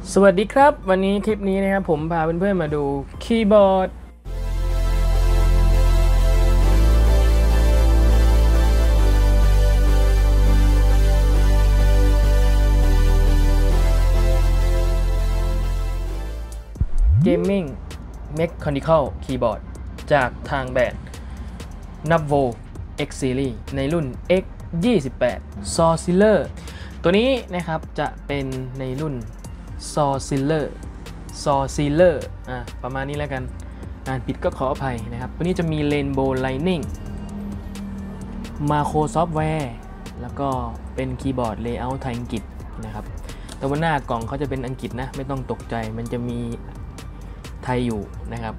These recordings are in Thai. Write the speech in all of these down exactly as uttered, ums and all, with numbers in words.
สวัสดีครับวันนี้คลิปนี้นะครับผมพาเพื่อนๆมาดูคีย์บอร์ดเกมมิ่งเมคานิคอลคีย์บอร์ดจากทางแบรนด์ Navvo X Series ในรุ่น X ยี่สิบแปด Sorcerer ตัวนี้นะครับจะเป็นในรุ่น Sorcerer Sorcerer อ่ะประมาณนี้แล้วกันอ่านผิดก็ขออภัยนะครับตัวนี้จะมี Rainbow Lightning มาโครซอฟต์แวร์แล้วก็เป็นคีย์บอร์ดเลเยอร์ไทยอังกฤษนะครับแต่ว่าหน้ากล่องเขาจะเป็นอังกฤษนะไม่ต้องตกใจมันจะมีไทยอยู่นะครับ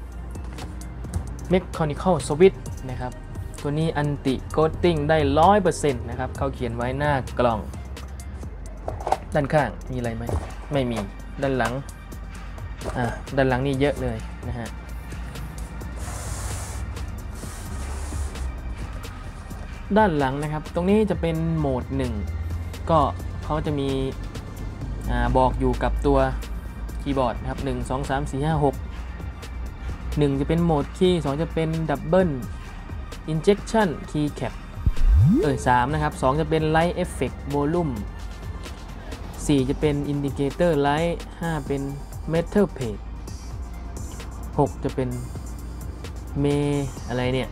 Mechanical Switch นะครับตัวนี้อันติโกตติ้งได้ ร้อยเปอร์เซ็นต์ นะครับเขาเขียนไว้หน้ากล่องด้านข้างมีอะไรไหมไม่มีด้านหลังอ่าด้านหลังนี่เยอะเลยนะฮะด้านหลังนะครับตรงนี้จะเป็นโหมดหนึ่งก็เขาจะมีอ่าบอกอยู่กับตัวคีย์บอร์ดนะครับหนึ่ง สอง สาม สี่ ห้า หก หนึ่งจะเป็นโหมดคีย์สองจะเป็นดับเบิลinjection key cap เออสามนะครับสองจะเป็น light effect volume สี่จะเป็น indicator light ห้าเป็น metal plate หกจะเป็นเมอะไรเนี่ย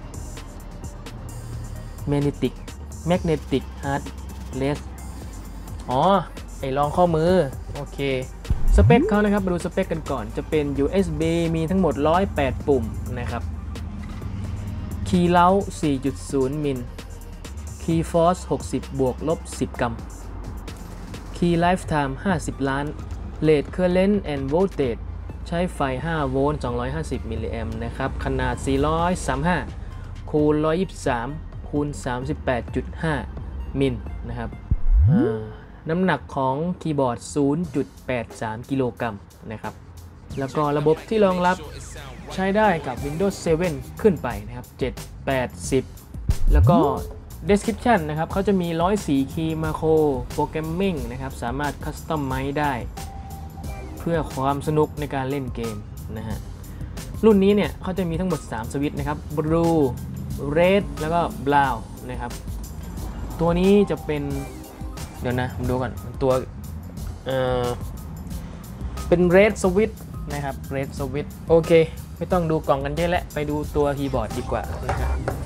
magnetic magnetic hard rest อ๋อไอรองข้อมือโอเคสเปคเขานะครับมาดูสเปคกันก่อนจะเป็น ยู เอส บี มีทั้งหมดหนึ่งร้อยแปดปุ่มนะครับคีย์เล้า สี่จุดศูนย์ มิลคีย์ฟอร์ส หกสิบบวกลบสิบกรัมคีย์ไลฟ์ไทม์ห้าสิบล้านเรทเคอร์เรนต์แอนด์โวลเตจใช้ไฟห้าโวลต์สองร้อยห้าสิบมิลลิแอมป์นะครับขนาดสี่ร้อยสามสิบห้าคูณหนึ่งร้อยยี่สิบสามคูณ สามสิบแปดจุดห้า มิลนะครับน้ำหนักของคีย์บอร์ด ศูนย์จุดแปดสาม กิโลกรัมนะครับแล้วก็ระบบที่รองรับใช้ได้กับ Windows เซเว่น ขึ้นไปนะครับเจ็ด แปด สิบแล้วก็ Description นะครับเขาจะมีหนึ่งร้อยสี่คีย์มาโครโปรแกรมมิ่งนะครับสามารถคัสตอมไมซ์ได้เพื่อความสนุกในการเล่นเกมนะฮะรุ่นนี้เนี่ยเขาจะมีทั้งหมดสามสวิตช์นะครับ Blue Red แล้วก็ Brown นะครับตัวนี้จะเป็นเดี๋ยวนะผมดูก่อนตัวเอ่อเป็น Red Switch นะครับ Red Switch โอเคไม่ต้องดูกล่องกันเยอะแล้วไปดูตัวคีย์บอร์ดดีกว่านะครับ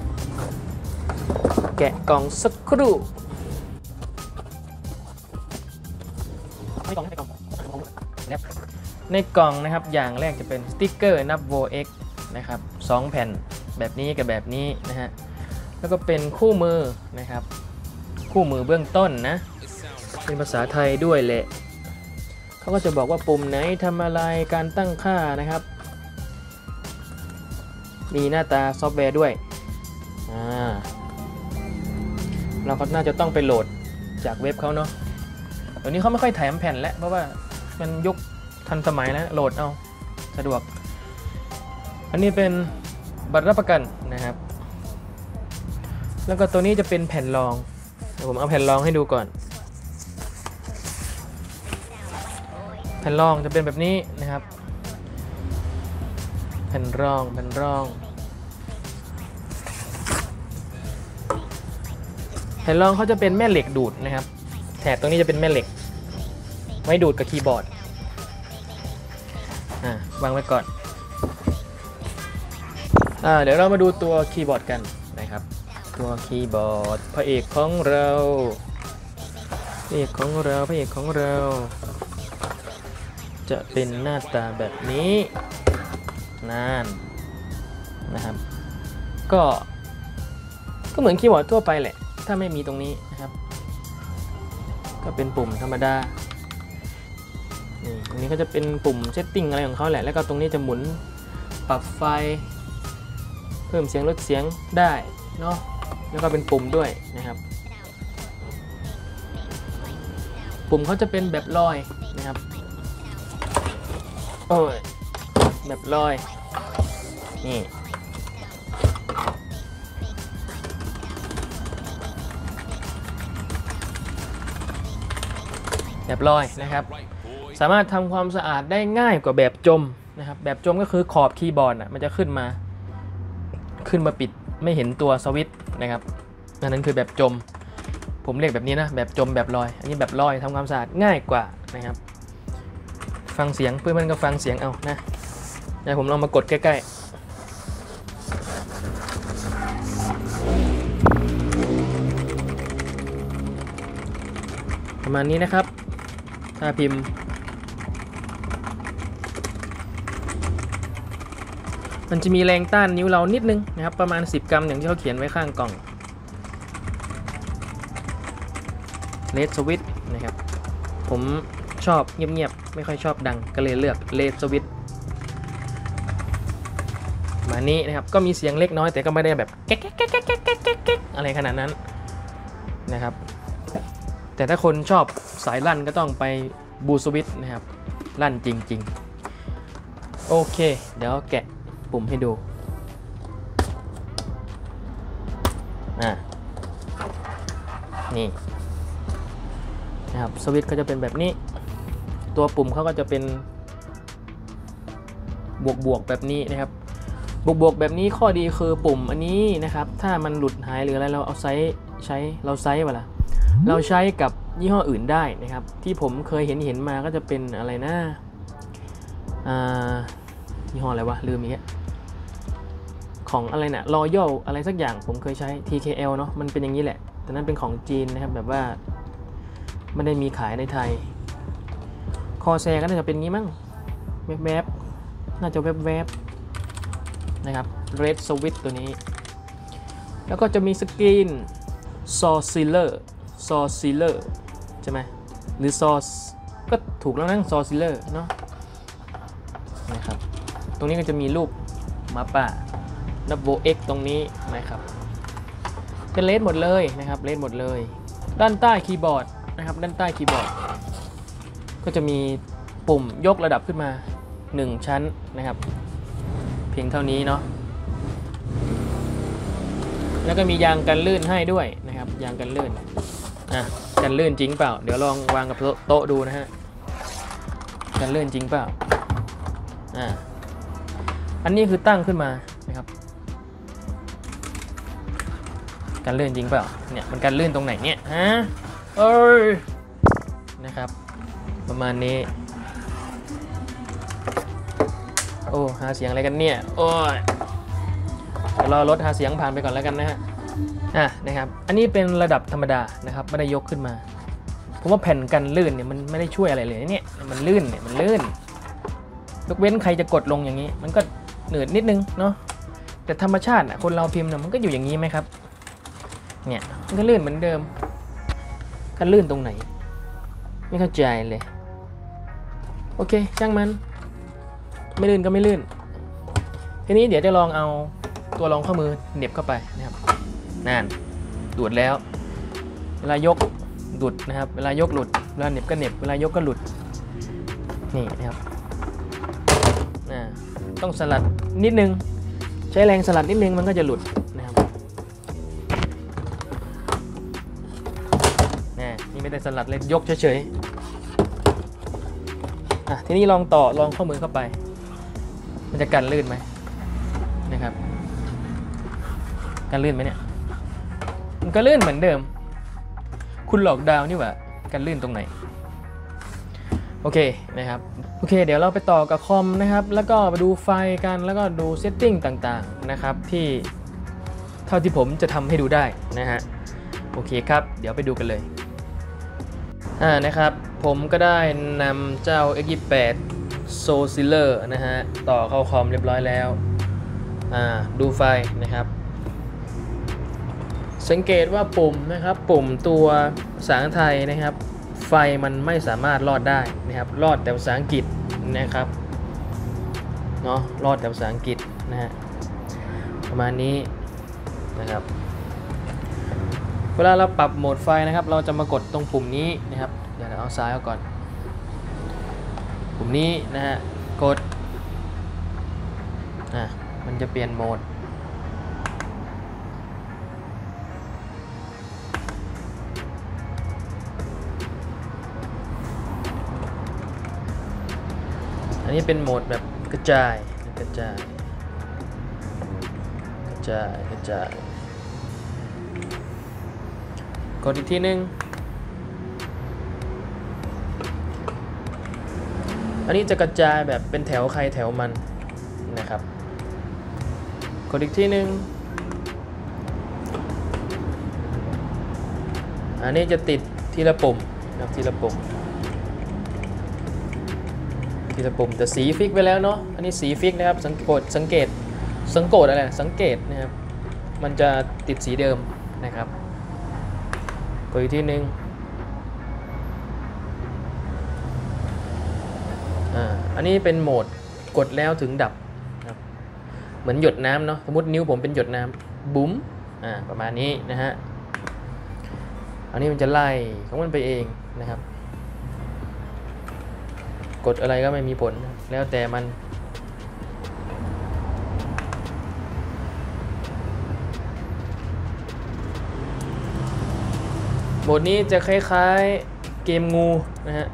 แกะกล่องสักครู่ในกล่องในกล่องในกล่องนะครับอย่างแรกจะเป็นสติ๊กเกอร์ Navvo X นะครับสองแผ่นแบบนี้กับแบบนี้นะฮะแล้วก็เป็นคู่มือนะครับคู่มือเบื้องต้นนะเป็นภาษาไทยด้วยแหละเขาก็จะบอกว่าปุ่มไหนทำอะไรการตั้งค่านะครับมีหน้าตาซอฟต์แวร์ด้วยอ่าเราก็น่าจะต้องไปโหลดจากเว็บเขาเนาะเดี๋ยวนี้เขาไม่ค่อยแถมแผ่นแล้วเพราะว่ามันยุคทันสมัยแล้วโหลดเอาสะดวกอันนี้เป็นบัตรรับประกันนะครับแล้วก็ตัวนี้จะเป็นแผ่นรองเดี๋ยวผมเอาแผ่นรองให้ดูก่อนแผ่นรองจะเป็นแบบนี้นะครับแผ่นรองแผ่นรองแผ่นรองเขาจะเป็นแม่เหล็กดูดนะครับแถบตรงนี้จะเป็นแม่เหล็กไว้ดูดกับคีย์บอร์ดอ่าวางไว้ก่อนอ่าเดี๋ยวเรามาดูตัวคีย์บอร์ดกันนะครับตัวคีย์บอร์ดพระเอกของเราพระเอกของเราพระเอกของเราจะเป็นหน้าตาแบบนี้นั่นนะครับก็ก็เหมือนคีย์บอร์ดทั่วไปแหละถ้าไม่มีตรงนี้นะครับก็เป็นปุ่มธรรมดานี่ตรงนี้ก็จะเป็นปุ่มเซตติ้งอะไรของเขาแหละแล้วก็ตรงนี้จะหมุนปรับไฟเพิ่มเสียงลดเสียงได้เนาะแล้วก็เป็นปุ่มด้วยนะครับปุ่มเขาจะเป็นแบบลอยนะครับโอ้ยแบบลอยนี่แบบลอยนะครับสามารถทำความสะอาดได้ง่ายกว่าแบบจมนะครับแบบจมก็คือขอบคีย์บอร์ดอ่ะมันจะขึ้นมาขึ้นมาปิดไม่เห็นตัวสวิตช์นะครับอันนั้นคือแบบจมผมเรียกแบบนี้นะแบบจมแบบลอยอันนี้แบบลอยทำความสะอาดง่ายกว่านะครับฟังเสียงเพื่อนๆก็ฟังเสียงเอานะเดี๋ยวผมลองมากดใกล้ๆประมาณนี้นะครับถ้าพิมพ์มันจะมีแรงต้านนิ้วเรานิดนึงนะครับประมาณสิบกรัมอย่างที่เขาเขียนไว้ข้างกล่องเลดสวิตนะครับผมชอบเงียบๆไม่ค่อยชอบดังก็เลยเลือกเลดสวิตมานี้นะครับก็มีเสียงเล็กน้อยแต่ก็ไม่ได้แบบแก๊กแก๊กแก๊กแก๊กแก๊กแก๊กอะไรขนาดนั้นนะครับแต่ถ้าคนชอบสายลั่นก็ต้องไปบูสวิตนะครับลั่นจริงๆโอเคเดี๋ยวแกะปุ่มให้ดูอ่านี่นะครับสวิตช์ก็จะเป็นแบบนี้ตัวปุ่มเขาก็จะเป็นบวกบวกแบบนี้นะครับบวกบวกแบบนี้ข้อดีคือปุ่มอันนี้นะครับถ้ามันหลุดหายหรืออะไรเราเอาไซส์ใช้เราไซส์เวลาเราใช้กับยี่ห้ออื่นได้นะครับที่ผมเคยเห็นเห็นมาก็จะเป็นอะไรนะอ่ายี่ห้ออะไรวะลืมอีกแล้วของอะไรนะ Royal อะไรสักอย่างผมเคยใช้ ที เค แอล เนาะมันเป็นอย่างนี้แหละแต่นั้นเป็นของจีนนะครับแบบว่าไม่ได้มีขายในไทยคอแซก็น่าจะเป็นงี้มั้งแวบๆน่าจะแวบๆนะครับ Red Switch ตัวนี้แล้วก็จะมีสกรีน Sorcerer Sorcerer ใช่ไหมหรือ Source ก็ถูกแล้วนั่ง Sorcerer เนาะนะครับตรงนี้ก็จะมีรูปหมาป่าดับเบิลเอ็กตรงนี้นะครับเป็นเลดหมดเลยนะครับเลดหมดเลยด้านใต้คีย์บอร์ดนะครับด้านใต้คีย์บอร์ดก็จะมีปุ่มยกระดับขึ้นมาหนึ่งชั้นนะครับเพียงเท่านี้เนาะแล้วก็มียางกันลื่นให้ด้วยนะครับยางกันลื่นอ่ะกันลื่นจริงเปล่าเดี๋ยวลองวางกับโต๊ะดูนะฮะกันลื่นจริงเปล่าอ่าอันนี้คือตั้งขึ้นมานะครับการลื่นจริงเปล่าเนี่ยมันการลื่นตรงไหนเนี่ยฮะเอ้ยนะครับประมาณนี้โอ้หาเสียงอะไรกันเนี่ยโอ้ยเดี๋ยวรอรถหาเสียงผ่านไปก่อนแล้วกันนะฮะอ่ะนะครับอันนี้เป็นระดับธรรมดานะครับไม่ได้ยกขึ้นมาผมว่าแผ่นกันลื่นเนี่ยมันไม่ได้ช่วยอะไรเลยเนี่ยมันลื่นเนี่ยมันลื่นยกเว้นใครจะกดลงอย่างนี้มันก็หนืดนิดนึงเนาะแต่ธรรมชาติคนเราพิมพ์เนี่ยมันก็อยู่อย่างนี้ไหมครับเนี่ยมันก็ลื่นเหมือนเดิมกันลื่นตรงไหนไม่เข้าใจเลยโอเคช่างมันไม่ลื่นก็ไม่ลื่นทีนี้เดี๋ยวจะลองเอาตัวรองข้อมือเหน็บเข้าไปนะครับนั่นดูดแล้วเวลายกดูดนะครับเวลายกหลุดเวลาเหน็บก็เหน็บเวลายกก็หลุดนี่นะครับต้องสลัดนิดนึงใช้แรงสลัดนิดนึงมันก็จะหลุดนะครับนี่นี่ไม่ได้สลัดเลยยกเฉยๆอ่ะทีนี้ลองต่อลองข้อมือเข้าไปมันจะกันลื่นไหมนะครับกันลื่นไหมเนี่ยมันก็ลื่นเหมือนเดิมคุณหลอกดาวนี่หว่ากันลื่นตรงไหนโอเคนะครับโอเคเดี๋ยวเราไปต่อกับคอมนะครับแล้วก็ไปดูไฟกันแล้วก็ดูเซตติ้งต่างๆนะครับที่เท่าที่ผมจะทำให้ดูได้นะฮะโอเคครับเดี๋ยวไปดูกันเลยอ่านะครับผมก็ได้นำเจ้า เอ็กซ์ ยี่สิบแปด Sorcerer นะฮะต่อเข้าคอมเรียบร้อยแล้วอ่าดูไฟนะครับสังเกตว่าปุ่มนะครับปุ่มตัวภาษาไทยนะครับไฟมันไม่สามารถรอดได้นะครับรอดแต่ภาษาอังกฤษนะครับเนาะรอดแต่ภาษาอังกฤษนะฮะประมาณนี้นะครับเวลาเราปรับโหมดไฟนะครับเราจะมากดตรงปุ่มนี้นะครับเดี๋ยวเราเอาซ้ายเอาก่อนปุ่มนี้นะฮะกดอ่ะมันจะเปลี่ยนโหมดอันนี้เป็นโหมดแบบกระจายกระจายกระจายกระจายกดอีกทีนึงอันนี้จะกระจายแบบเป็นแถวใครแถวมันนะครับกดอีกทีนึงอันนี้จะติดทีละปุ่มนะครับทีละปุ่มทีละปุ่มแต่สีฟิกไว้แล้วเนาะอันนี้สีฟิกนะครับสังเกตสังเกตสังเกตอะไรสังเกตนะครับมันจะติดสีเดิมนะครับกดอีกทีนึงอ่าอันนี้เป็นโหมดกดแล้วถึงดับนะครับเหมือนหยดน้ำเนาะสมมตินิ้วผมเป็นหยดน้ำบุ๋มอ่าประมาณนี้นะฮะอันนี้มันจะไล่ของมันไปเองนะครับกดอะไรก็ไม่มีผลแล้วแต่มันโหมดนี้จะคล้ายๆเกมงูนะฮะ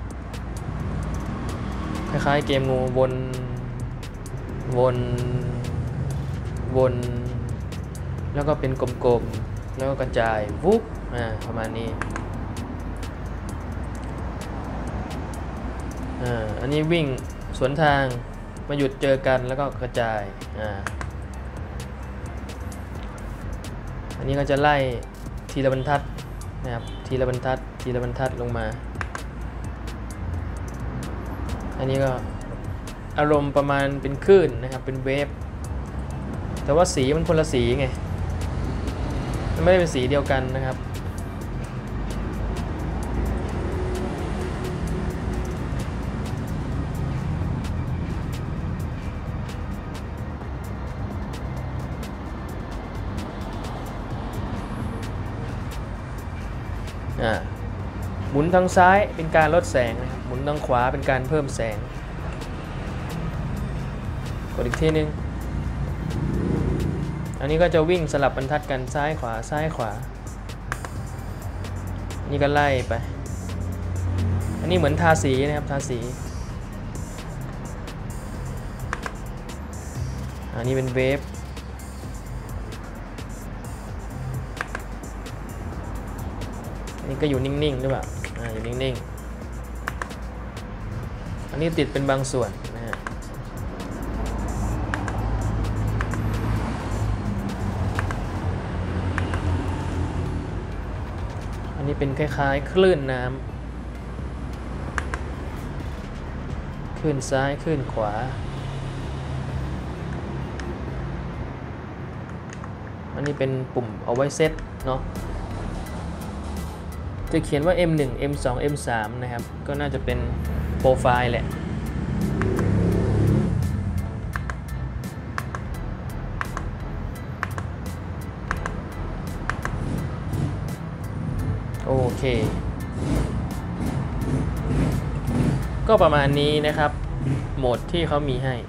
คล้ายๆเกมงูวนวนวนแล้วก็เป็นกลมๆแล้วก็กระจายวุ๊บอ่าประมาณนี้อ่าอันนี้วิ่งสวนทางมาหยุดเจอกันแล้วก็กระจายอ่าอันนี้ก็จะไล่ทีละบรรทัดนะครับทีละบรรทัดทีละบรรทัดลงมาอันนี้ก็อารมณ์ประมาณเป็นคลื่นนะครับเป็นเวฟแต่ว่าสีมันคนละสีไงมันไม่ได้เป็นสีเดียวกันนะครับอ่าหมุนทางซ้ายเป็นการลดแสงนะครับหมุนทางขวาเป็นการเพิ่มแสงกดอีกทีนึงอันนี้ก็จะวิ่งสลับบรรทัดกันซ้ายขวาซ้ายขวานี่ก็ไล่ไปอันนี้เหมือนทาสีนะครับทาสีอันนี้เป็นเวฟนี่ก็อยู่นิ่งๆหรือเปล่าอ่าอยู่นิ่งๆอันนี้ติดเป็นบางส่วนนะฮะอันนี้เป็นคล้ายๆคลื่นน้ำคลื่นซ้ายคลื่นขวาอันนี้เป็นปุ่มเอาไว้เซตเนาะจะเขียนว่า เอ็ม หนึ่ง เอ็ม สอง เอ็ม สาม นะครับก็น่าจะเป็นโปรไฟล์แหละโอเคก็ประมาณนี้นะครับโหมดที่เขามีให้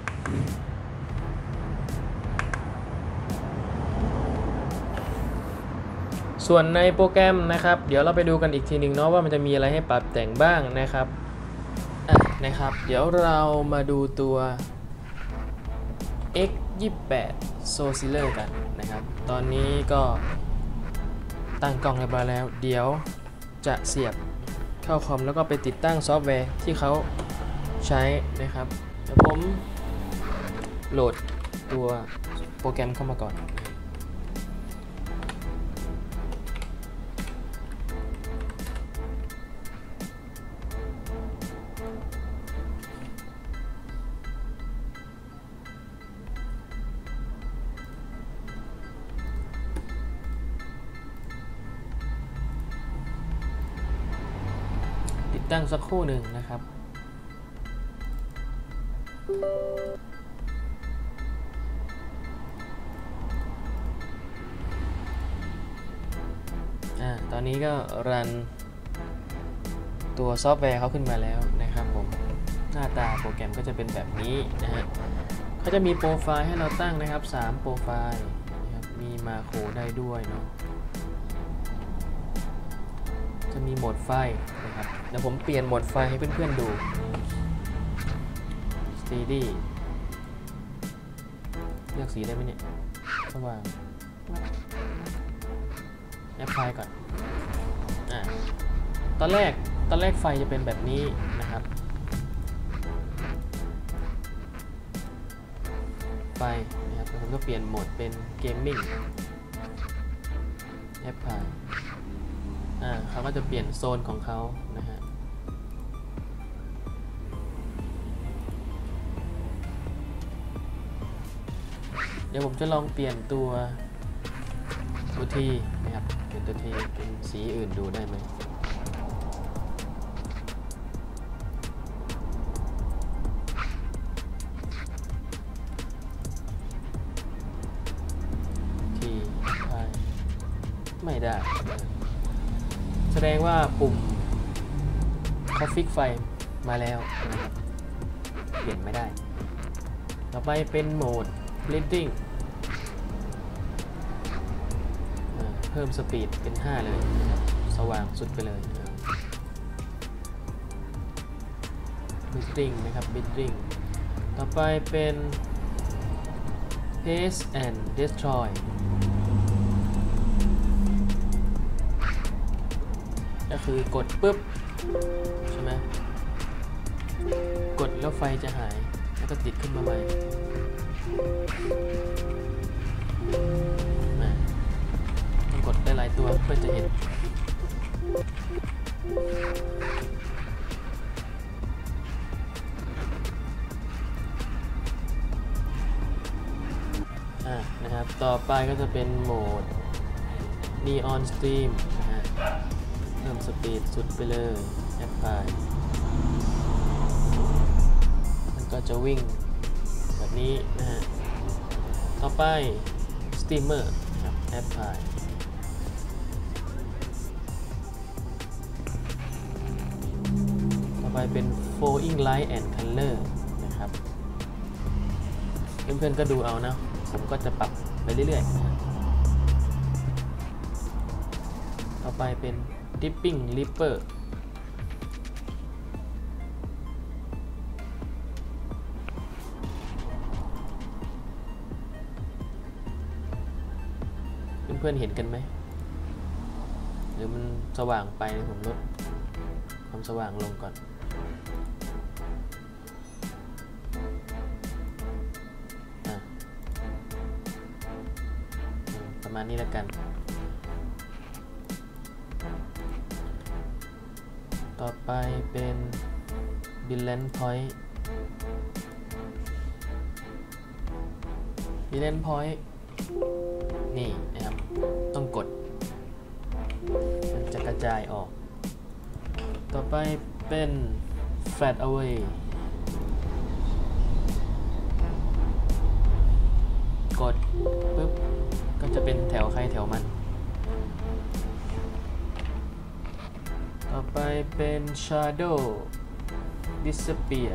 ส่วนในโปรแกรมนะครับเดี๋ยวเราไปดูกันอีกทีหนึ่งเนาะว่ามันจะมีอะไรให้ปรับแต่งบ้างนะครับอ่ะนะครับเดี๋ยวเรามาดูตัว เอ็กซ์ ยี่สิบแปด Soziller กันนะครับตอนนี้ก็ตั้งกล้องเรียบร้อยแล้วเดี๋ยวจะเสียบเข้าคอมแล้วก็ไปติดตั้งซอฟต์แวร์ที่เขาใช้นะครับเดี๋ยวผมโหลดตัวโปรแกรมเข้ามาก่อนตั้งสักครู่หนึ่งนะครับอ่าตอนนี้ก็รันตัวซอฟต์แวร์เขาขึ้นมาแล้วนะครับผมหน้าตาโปรแกรมก็จะเป็นแบบนี้นะฮะเขาจะมีโปรไฟล์ให้เราตั้งนะครับสามโปรไฟล์นะครับมีมาโครได้ด้วยเนาะจะมีโหมดไฟนะครับเดี๋ยวผมเปลี่ยนโหมดไฟให้เพื่อนๆดูซีดีเลือกสีได้ไหมเนี่ยสว่างแอปพลายก่อนอ่าตอนแรกตอนแรกไฟจะเป็นแบบนี้นะครับไฟนะครับผมก็เปลี่ยนโหมดเป็นเกมมิ่งแอปพลายอ่าเขาก็จะเปลี่ยนโซนของเขานะฮะเดี๋ยวผมจะลองเปลี่ยนตัวตัวทีนะครับเปลี่ยนตัวทีเป็นสีอื่นดูได้ไหมทีใช่ไม่ได้แสดงว่าปุ่มเขาฟิกไฟมาแล้วนะครับเปลี่ยนไม่ได้ต่อไปเป็นโหมดBlending เพิ่มสปีดเป็นห้าเลยนะครับสว่างสุดไปเลย Blending นะครับ Blending ต่อไปเป็น Paste and Destroy ก็คือกดปุ๊บใช่ไหมกดแล้วไฟจะหายแล้วก็ติดขึ้นมาใหม่ต้องกดได้หลายตัวเพื่อจะเห็นอ่านะครับต่อไปก็จะเป็นโหมด Neon Stream นะฮะเพิ่มสปีดสุดไปเลยแอปพลายมันก็จะวิ่งแบบนี้นะฮะต่อไป Steamer นะครับแอปพลายต่อไปเป็น Flowing Light and Color นะครับเพื่อนๆก็ดูเอานะผมก็จะปรับไปเรื่อยๆนะต่อไปเป็น Dipping Ripperเพื่อนๆเห็นกันไหมหรือมันสว่างไปผมลดความสว่างลงก่อนอ่ะประมาณนี้แล้วกันต่อไปเป็น Balance Point Balance Point นี่นะครับต้องกดมันจะกระจายออกต่อไปเป็น Fade Away กดปุ๊บก็จะเป็นแถวใครแถวมันต่อไปเป็น Shadow Disappear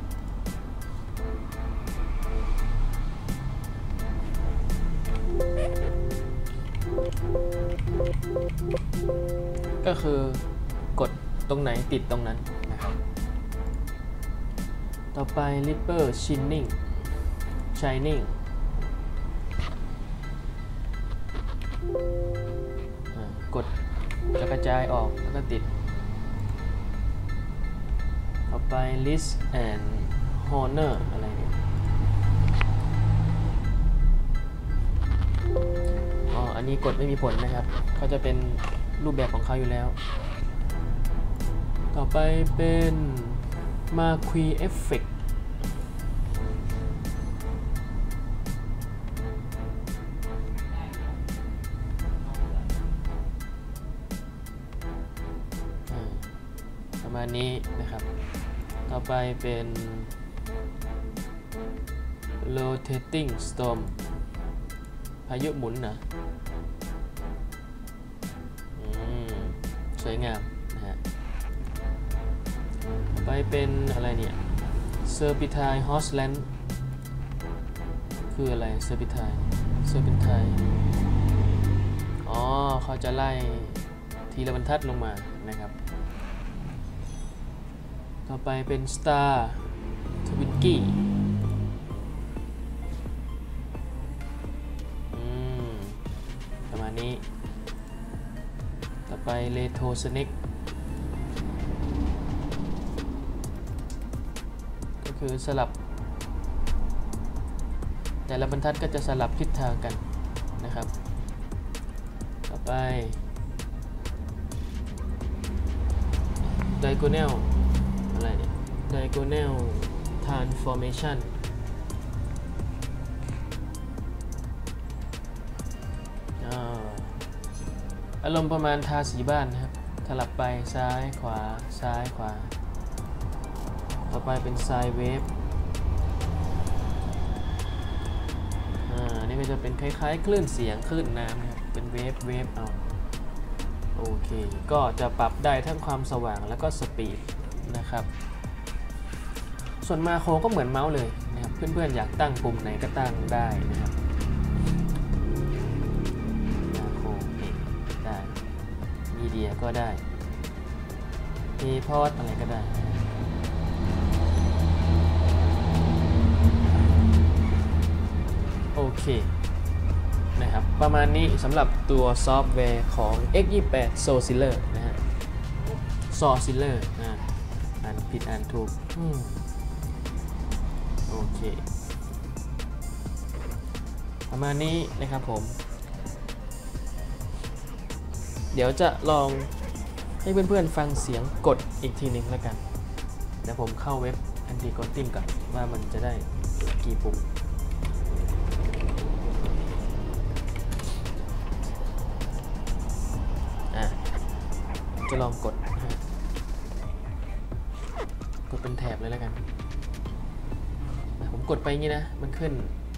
ก็คือกดตรงไหนติดตรงนั้นนะครับต่อไป Ripper Shining Shining กดจะกระจายออกแล้วก็ติดต่อไป List and Honor อะไรเนี่ยอ๋ออันนี้กดไม่มีผลนะครับเขาจะเป็นรูปแบบของเขาอยู่แล้วต่อไปเป็น Marquee Effect ประมาณนี้นะครับต่อไปเป็น Rotating Storm พายุหมุนนะสวยงามนะฮะต่อไปเป็นอะไรเนี่ย Serpentine Horseland คืออะไร Serpentine Serpentine อ๋อเขาจะไล่ทีละบรรทัดลงมานะครับต่อไปเป็น Star Twinkie นี้ต่อไปเลโทสเน็กก็คือสลับแต่ละบรรทัดก็จะสลับทิศทางกันนะครับต่อไป diagonal อะไรเนี่ย diagonal transformation อารมณ์ประมาณทาสีบ้านนะครับสลับไปซ้ายขวาซ้ายขวาต่อไปเป็น sine wave อ่านี่ก็จะเป็นคล้ายๆคลื่นเสียงคลื่นน้ำนะครับเป็นเวฟเวฟเอาโอเคก็จะปรับได้ทั้งความสว่างแล้วก็สปีดนะครับส่วนมาโครก็เหมือนเมาส์เลยนะครับเพื่อนๆอยากตั้งปุ่มไหนก็ตั้งได้นะครับมาโครได้มีเดียก็ได้มีพอร์ตอะไรก็ได้โอเคนะครับประมาณนี้สำหรับตัวซอฟต์แวร์ของ เอ็กซ์ ยี่สิบแปด Soziller นะฮะ Soziller อ่านอ่านผิดอ่านถูกโอเคประมาณนี้นะครับผมเดี๋ยวจะลองให้เพื่อนๆฟังเสียงกดอีกทีหนึ่งแล้วกันเดี๋ยวผมเข้าเว็บ Anti-Ghosting ก่อนว่ามันจะได้กี่ปุ่มจะลองกดกดเป็นแถบเลยแล้วกันผมกดไปอย่างนี้นะมันขึ้น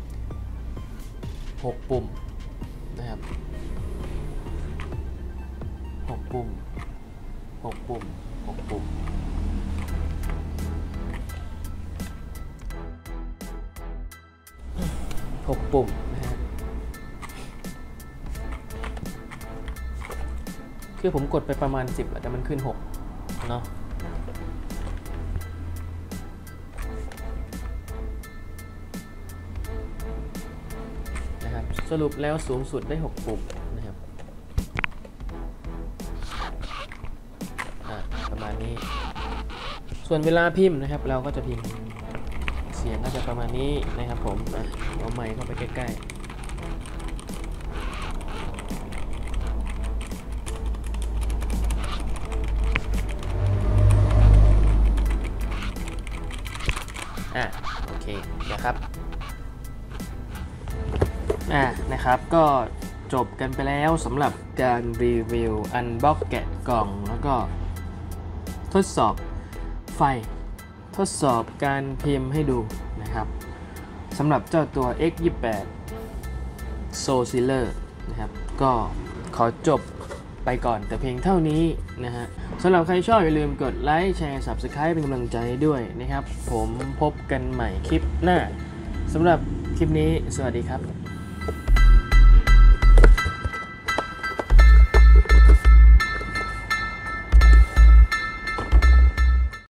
หกปุ่มนะครับหกปุ่มหกปุ่มหกปุ่มหกปุ่มนะฮะคือผมกดไปประมาณสิบแต่มันขึ้นหกเนาะนะครับสรุปแล้วสูงสุดได้หกปุ่มนะครับประมาณนี้ส่วนเวลาพิมพ์นะครับเราก็จะพิมพ์เสียงก็จะประมาณนี้นะครับผมเอาไมค์เข้าไปใกล้ๆอ่ะโอเคนะครับอ่ะนะครับก็จบกันไปแล้วสำหรับการรีวิวอันบ็อกแกะกล่องแล้วก็ทดสอบไฟทดสอบการพิมพ์ให้ดูนะครับสำหรับเจ้าตัว เอ็กซ์ ยี่สิบแปด Soziller นะครับก็ขอจบไปก่อนแต่เพียงเท่านี้นะฮะสำหรับใครชอบอย่าลืมกดไลค์แชร์ Subscribe เป็นกำลังใจด้วยนะครับผมพบกันใหม่คลิปหน้าสำหรับคลิปนี้สวัสดีครับ